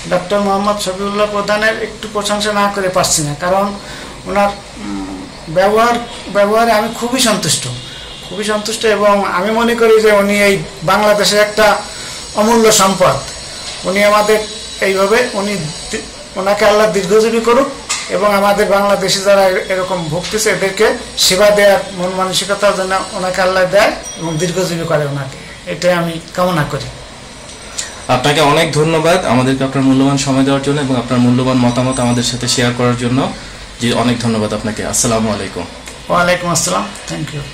Doctor Mohammad Shafiullah প্রধানের একটু প্রশংসা না করে পারছি না, কারণ ওনার ব্যবহারে আমি খুবই সন্তুষ্ট এবং আমি মনে করি যে উনি এই বাংলাদেশের একটা অমূল্য সম্পদ। উনি আমাদের এইভাবে ওনাকে আল্লাহ দীর্ঘজীবী করুক এবং আমাদের বাংলাদেশে যারা এরকম ভুগতেছে এদেরকে সেবা দেওয়ার মন মানসিকতার জন্য ওনাকে আল্লাহ দেয় এবং দীর্ঘজীবী করে ওনাকে, এটাই আমি কামনা করি। আপনাকে অনেক ধন্যবাদ আমাদেরকে আপনার মূল্যবান সময় দেওয়ার জন্য এবং আপনার মূল্যবান মতামত আমাদের সাথে শেয়ার করার জন্য। জি, অনেক ধন্যবাদ আপনাকে। আসসালামু আলাইকুম। ওয়ালাইকুম আসসালাম, থ্যাংক ইউ।